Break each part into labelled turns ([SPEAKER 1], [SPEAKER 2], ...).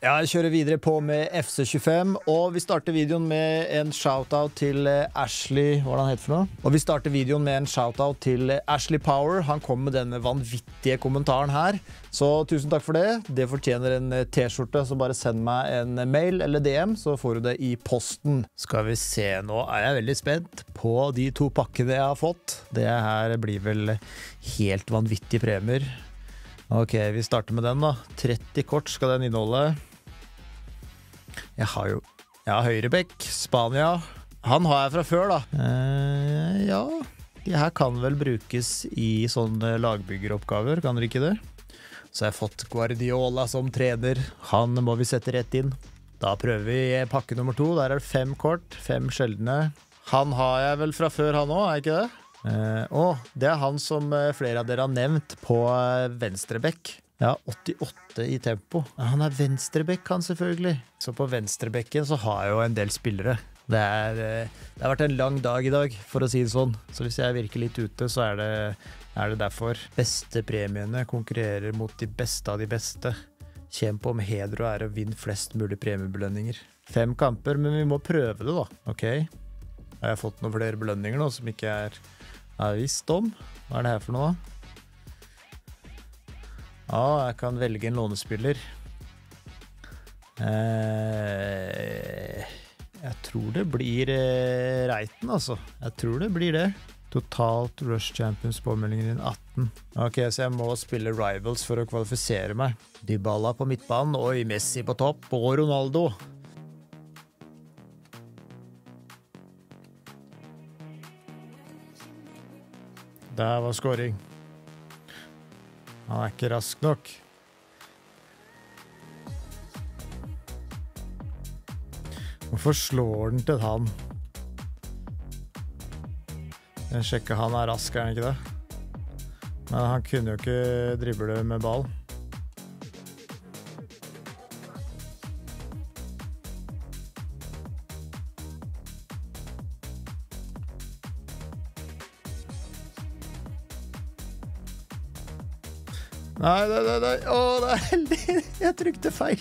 [SPEAKER 1] Ja, jeg kjører videre på med FC25, og vi starter videoen med en shoutout til Ashley, hva er det han heter for noe? Og vi starter videoen med en shoutout til Ashley Power. Han kom med denne vanvittige kommentaren her, så tusen takk for det. Det fortjener en t-skjorte, så bare send meg en mail eller DM, så får du det i posten. Skal vi se, nå er jeg veldig spent på de 2 pakkene jeg har fått. Det her blir vel helt vanvittige premier. Ok, vi starter med den da. 30 kort skal den inneholde. Jeg har høyrebekk, Spania. Han har jeg fra før da. Ja, de her kan vel brukes i sånne lagbyggeroppgaver, kan dere ikke det? Så jeg har fått Guardiola som trener. Han må vi sette rett inn. Da prøver vi pakke nummer 2. Der er det 5 kort, 5 sjeldne. Han har jeg vel fra før han også, er ikke det? Det er han som flere av dere har nevnt på venstrebekk. Ja, 88 i tempo. Han er venstrebekk han selvfølgelig. Så på venstrebekken så har jeg jo en del spillere. Det har vært en lang dag i dag, for å si det sånn. Så hvis jeg virker litt ute, så er det derfor. Beste premiene konkurrerer mot de beste av de beste. Kjem på med heder og ære og vinn flest mulig premiebelønninger. 5 kamper, men vi må prøve det da. Ok. Har jeg fått noen flere belønninger nå som ikke er visst om? Hva er det her for noe da? Ja, jeg kan velge en lånespiller. Jeg tror det blir Reiten, altså. Jeg tror det blir det. Totalt Rush Champions påmeldinger i 18. Ok, så jeg må spille Rivals for å kvalifisere meg. Dybala på midtbanen, og Messi på topp, og Ronaldo. Der var scoring. Han er ikke rask nok. Hvorfor slår den til han? Jeg sjekker han er rask, er han ikke det? Men han kunne jo ikke drible med ball. Nei. Åh, det er heldig. Jeg trykte feil.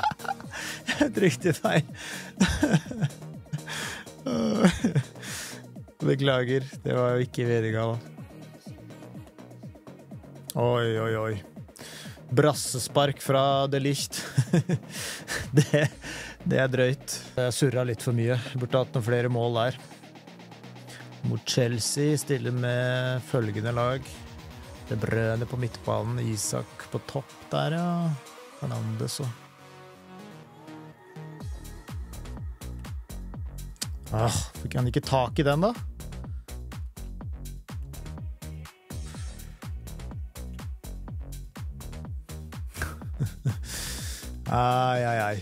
[SPEAKER 1] Beklager, det var jo ikke meningen da. Oi. Brassespark fra De Ligt. Det er drøyt. Jeg surret litt for mye. Jeg burde hatt noen flere mål der. Mot Chelsea stiller med følgende lag. Det brønner på midtbanen, Isak på topp der, ja. Fernandes og... Fikk han ikke tak i den da? Ai.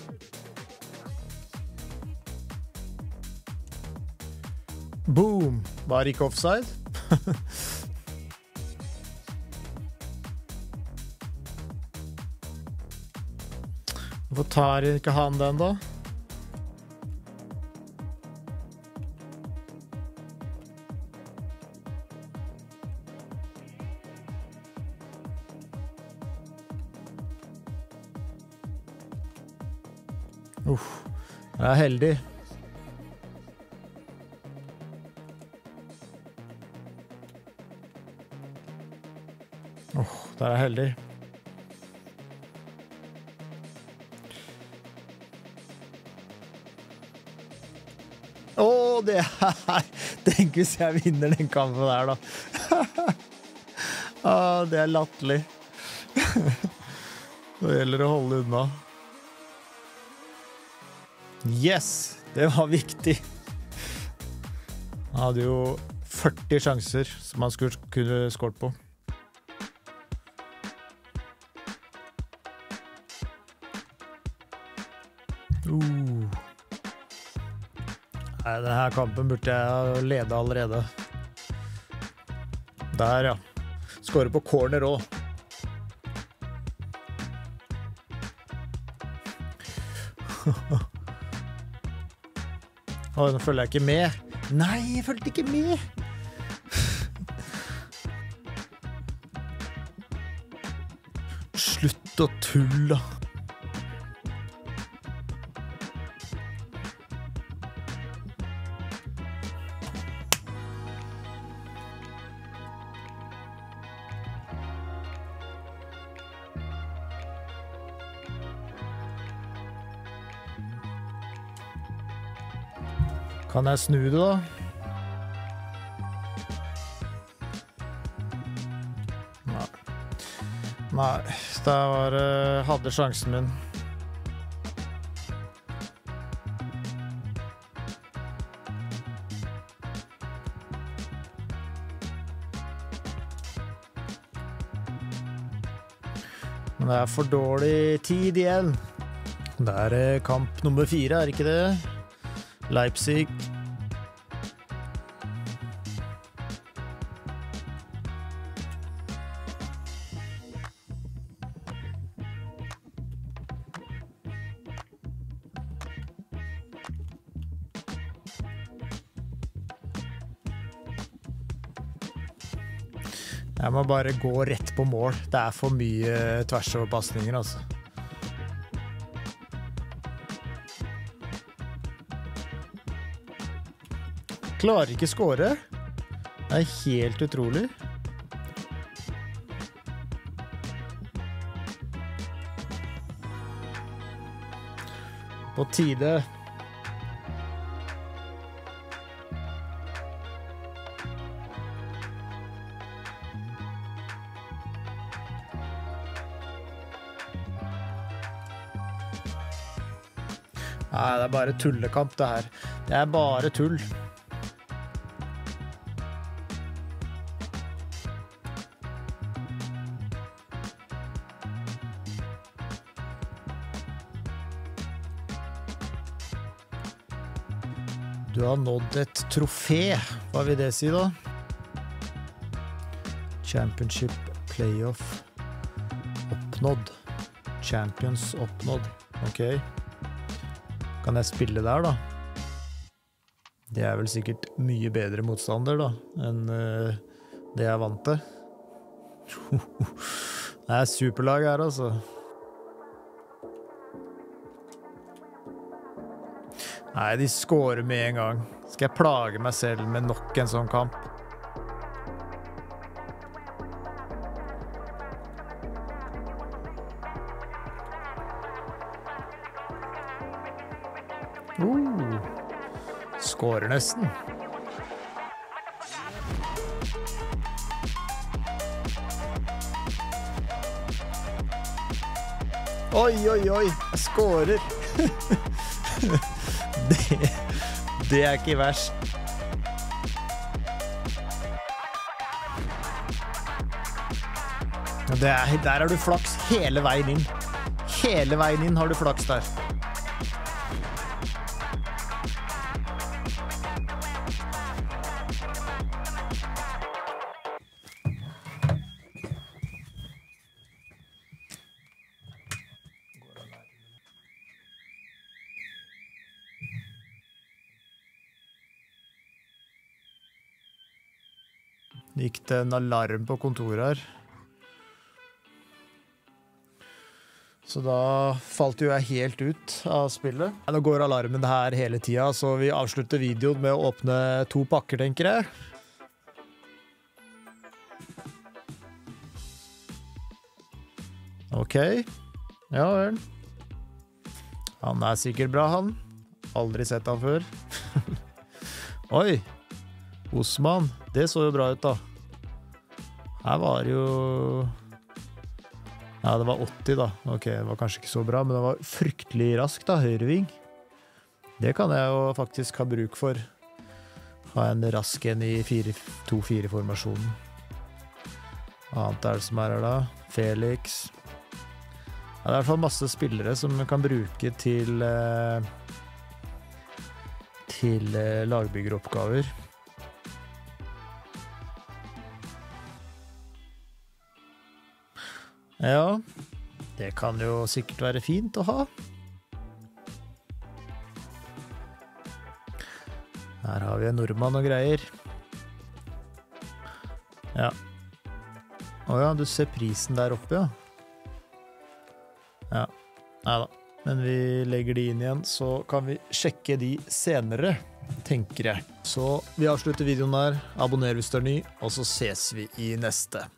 [SPEAKER 1] Boom! Var ikke offside? Hvorfor tar ikke han den da? Jeg er heldig. Der er jeg heldig. Det er... Tenk hvis jeg vinner den kampen der da. Det er latterlig. Det gjelder å holde unna. Yes! Det var viktig. Han hadde jo 40 sjanser som han skulle kunne skåret på. Nei, denne kampen burde jeg lede allerede. Der, ja. Skårer på corner også. Nå følger jeg ikke med. Nei, jeg følte ikke med. Slutt å tulle. Kan jeg snu det da? Nei. Nei, det var, hadde sjansen min. Men det er for dårlig tid igjen. Det er kamp nummer 4, er ikke det? Leipzig. Jeg må bare gå rett på mål. Det er for mye tversoverpassninger, altså. Klarer ikke skåre. Det er helt utrolig. På tide. Nei, det er bare tullekamp det her. Det er bare tull. Du har nådd et trofé. Hva vil det si da? Championship playoff oppnådd. Champions oppnådd. Ok. Kan jeg spille der da? Det er vel sikkert mye bedre motstander da, enn det jeg vant til. Det er superlag her altså. Nei, de skårer med en gang. Skal jeg plage meg selv med nok en sånn kamp? Skårer nesten. Oi, oi, oi, jeg skårer. Det er ikke verst. Der har du flaks hele veien inn. Hele veien inn har du flaks der. Gikk det en alarm på kontoret her. Så da falt jo jeg helt ut av spillet. Nå går alarmen her hele tiden, så vi avslutter videoen med å åpne 2 pakker, tenker jeg. Ok. Ja vel. Han er sikkert bra, han. Aldri sett han før. Oi! Osman, det så jo bra ut da. Her var jo... Ja, det var 80 da. Ok, det var kanskje ikke så bra, men det var fryktelig raskt da, høyreving. Det kan jeg jo faktisk ha bruk for. Ha en rask en i 2-4-formasjonen. Hva annet er det som er her da? Felix. Ja, det er i hvert fall masse spillere som man kan bruke til lagbyggeroppgaver. Ja, det kan jo sikkert være fint å ha. Her har vi en nordmann og greier. Ja. Åja, du ser prisen der oppe, ja. Ja, neida. Men vi legger de inn igjen, så kan vi sjekke de senere, tenker jeg. Så vi avslutter videoen der. Abonner hvis du er ny, og så ses vi i neste.